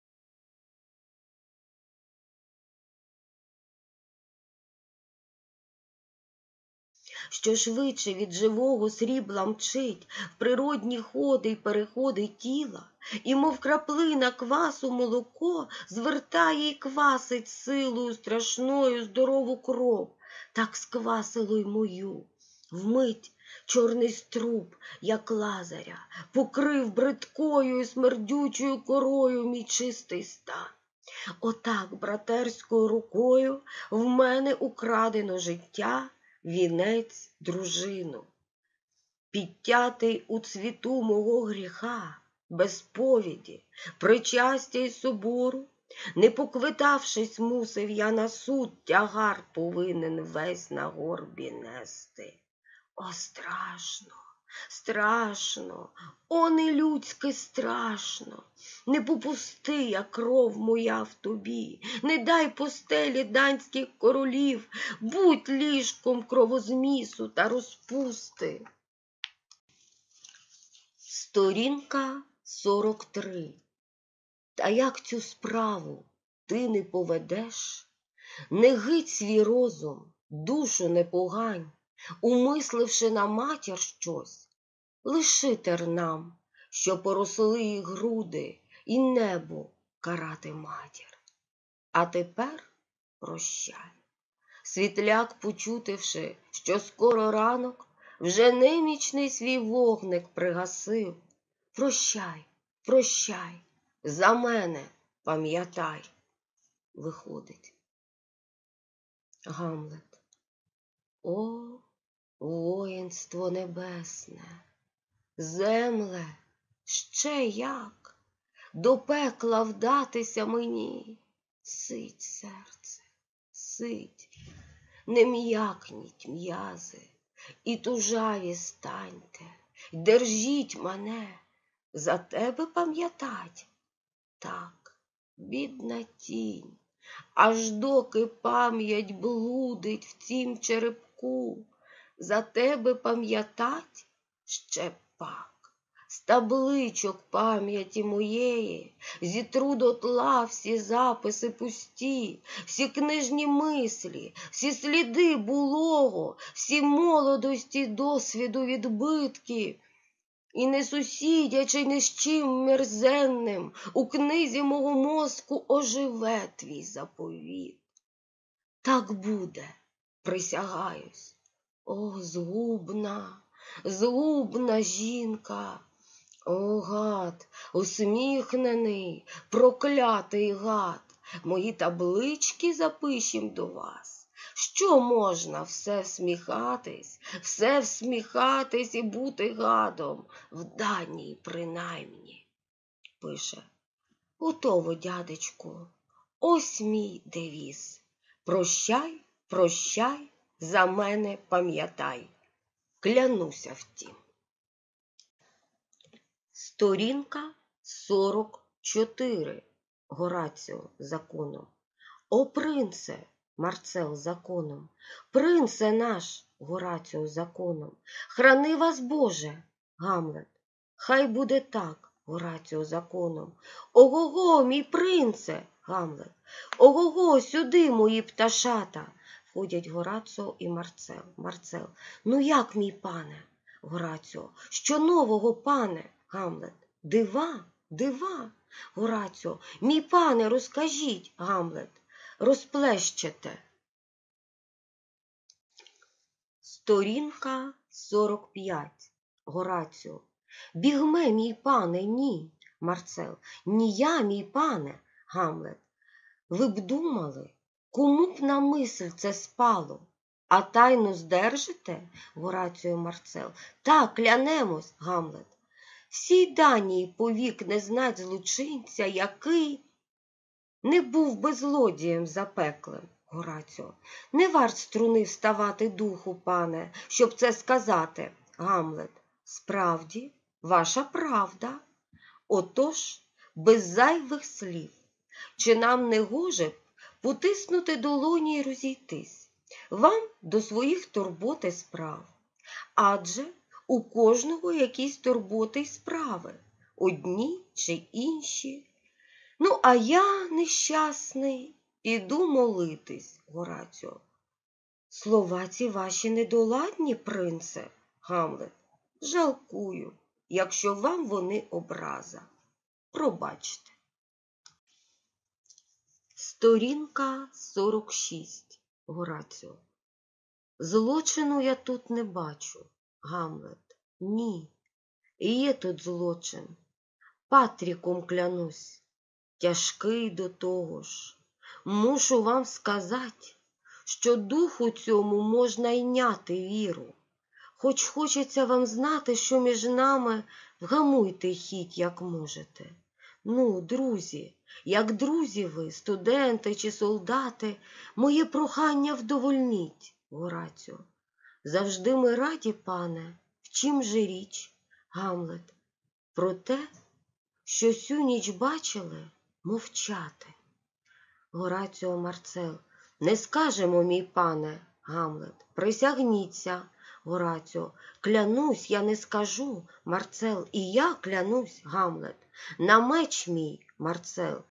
Що швидше від живого срібла мчить в природні ходи й переходи тіла, і мов краплина квасу молоко звертає й квасить силою страшною здорову кров, так сквасило й мою. Вмить чорний струб, як Лазаря, покрив бридкою і смердючою корою мій чистий стан. Отак братерською рукою в мене украдено життя, вінець, дружину. Підтятий у цвіту мого гріха, без сповіді, причастя й собору, не поквитавшись, мусив я на суд тягар повинен весь на горбі нести. О, страшно, страшно, о, нелюдськи страшно, не попусти, як кров моя в тобі, не дай постелі данських королів, будь ліжком кровозмісу та розпусти. Сторінка 43. Та як цю справу ти не поведеш, не гидь свій розум, душу не погань, умисливши на матір щось, лиши тернам, що поросли їх груди, і небо карати матір. А тепер прощай. Світляк, почутивши, що скоро ранок, вже немічний свій вогник пригасив. Прощай, прощай, за мене пам'ятай. Виходить. Гамлет. О, воїнство небесне, земле, ще як, до пекла вдатися мені. Сидь, серце, сидь, не м'якніть м'язи, і тужаві станьте, держіть мене, за тебе пам'ятать. Так, бідна тінь, аж доки пам'ять блудить в цім черепку, за тебе пам'ятать ще пак. З табличок пам'яті моєї зітру дотла всі записи пусті, всі книжні мислі, всі сліди булого, всі молодості досвіду відбитки. І не сусідячи ні з чим мерзенним, у книзі мого мозку оживе твій заповіт. Так буде, присягаюсь. О, згубна, згубна жінка! О, гад, усміхнений, проклятий гад! Мої таблички запишім до вас. Що можна все всміхатись і бути гадом, в даній принаймні. Пише. Готово, дядечку, ось мій девіз. Прощай, прощай, за мене пам'ятай. Клянуся втім. Сторінка 44. Гораціо законом. О, принце, Марцел законом, принце наш, Гораціо законом, храни вас, Боже, Гамлет. Хай буде так, Гораціо законом. Ого-го, мій принце, Гамлет. Ого-го, сюди, мої пташата. Входять Гораціо і Марцел. Марцел. Ну як, мій пане? Гораціо. Що нового, пане? Гамлет. Дива, дива. Гораціо. Мій пане, розкажіть, Гамлет. Розплещете. Сторінка 45. Гораціо. Бігме, мій пане, ні. Марцел. Ні я, мій пане. Гамлет. Ви б думали, кому б на мисль це спало? А тайну здержите? Гораціо. Марцел. Так, клянемось, Гамлет. Всій Данії повік не знать злочинця, який не був би злодієм запеклим. Гораціо. Не варт струни вставати духу, пане, щоб це сказати. Гамлет. Справді, ваша правда. Отож, без зайвих слів. Чи нам не гоже б потиснути долоні й розійтись? Вам до своїх турбот і справ. Адже у кожного якісь турботи й справи, одні чи інші. Ну, а я, нещасний, іду молитись, Гораціо. Слова ці ваші недоладні, принце, Гамлет. Жалкую, якщо вам вони образа. Пробачте. Сторінка 46. Гораціо. Злочину я тут не бачу, Гамлет. Ні. Є тут злочин. Патріком клянусь. Тяжкий до того ж. Мушу вам сказати, що духу цьому можна йняти віру. Хоч хочеться вам знати, що між нами вгамуйте хід, як можете. Ну, друзі, як друзі ви, студенти чи солдати, моє прохання вдовольніть, Гораціо. Завжди ми раді, пане, в чим же річ, Гамлет? Про те, що сю ніч бачили, мовчати. Гораціо. Марцел. Не скажемо, мій пане, Гамлет. Присягніться, Гораціо. Клянусь, я не скажу, Марцел. І я клянусь, Гамлет. На меч мій, Марцел.